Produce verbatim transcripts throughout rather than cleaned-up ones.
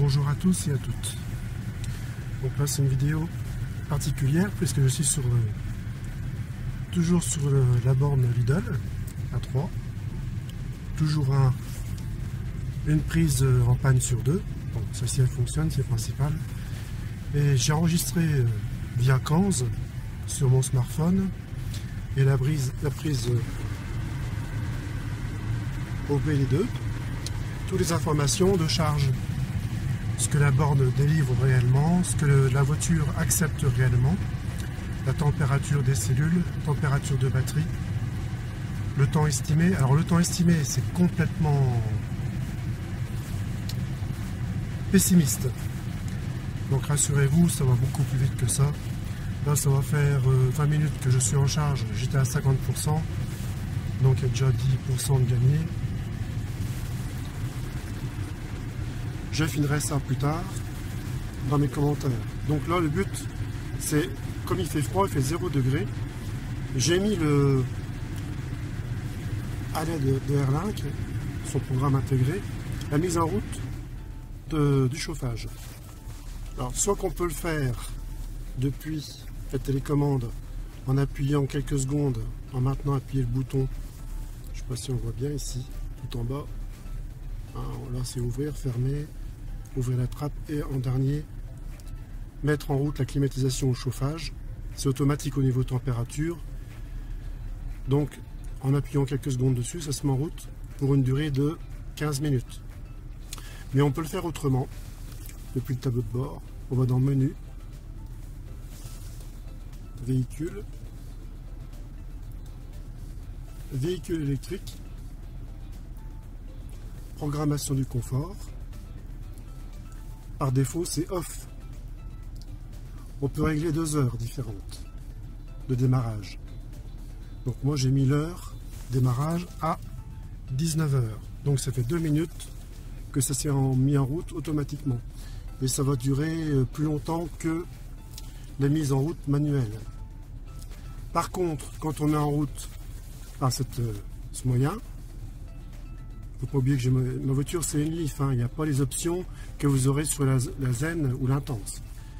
Bonjour à tous et à toutes. Donc là c'est une vidéo particulière puisque je suis sur le, toujours sur le, la borne Lidl à trois. Toujours un, une prise en panne sur deux. Bon, celle-ci elle fonctionne, c'est le principal. Et j'ai enregistré via Kanz sur mon smartphone et la prise, la prise O B L deux, toutes les informations de charge. Ce que la borne délivre réellement, ce que le, la voiture accepte réellement, la température des cellules, température de batterie, le temps estimé. Alors le temps estimé, c'est complètement pessimiste. Donc rassurez-vous, ça va beaucoup plus vite que ça. Là, ça va faire vingt minutes que je suis en charge, j'étais à cinquante pour cent, donc il y a déjà dix pour cent de gagné. Je finirai ça plus tard dans mes commentaires. Donc là, le but, c'est, comme il fait froid, il fait zéro degré, j'ai mis le à l'aide de, de Airlink, son programme intégré, la mise en route de, du chauffage. Alors, soit qu'on peut le faire depuis la télécommande en appuyant quelques secondes, en maintenant appuyer le bouton, je ne sais pas si on voit bien ici, tout en bas. Alors, là, c'est ouvrir, fermer, ouvrir la trappe et en dernier, mettre en route la climatisation au chauffage. C'est automatique au niveau température. Donc, en appuyant quelques secondes dessus, ça se met en route pour une durée de quinze minutes. Mais on peut le faire autrement. Depuis le tableau de bord, on va dans le menu, véhicule, véhicule électrique, programmation du confort. Par défaut, c'est off. On peut régler deux heures différentes de démarrage. Donc moi j'ai mis l'heure démarrage à dix-neuf heures. Donc ça fait deux minutes que ça s'est mis en route automatiquement. Et ça va durer plus longtemps que la mise en route manuelle. Par contre, quand on est en route par cette, ce moyen, il ne faut pas oublier que ma, ma voiture c'est une Leaf, hein. Il n'y a pas les options que vous aurez sur la, la Zen ou l'Intense.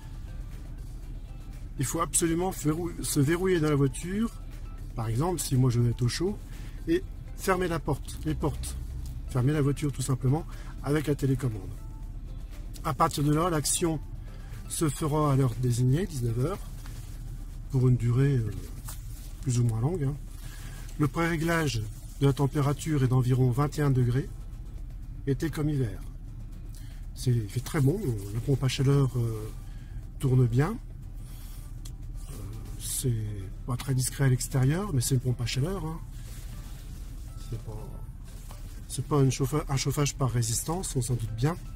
Il faut absolument se verrouiller dans la voiture, par exemple si moi je vais être au chaud, et fermer la porte, les portes, fermer la voiture tout simplement avec la télécommande. À partir de là, l'action se fera à l'heure désignée, dix-neuf heures, pour une durée euh, plus ou moins longue. Hein. Le pré-réglage de la température est d'environ vingt et un degrés, été comme hiver. Il fait très bon, la pompe à chaleur euh, tourne bien. Euh, c'est pas très discret à l'extérieur, mais c'est une pompe à chaleur. Hein. C'est pas, c'est pas une chauffage, un chauffage par résistance, on s'en doute bien.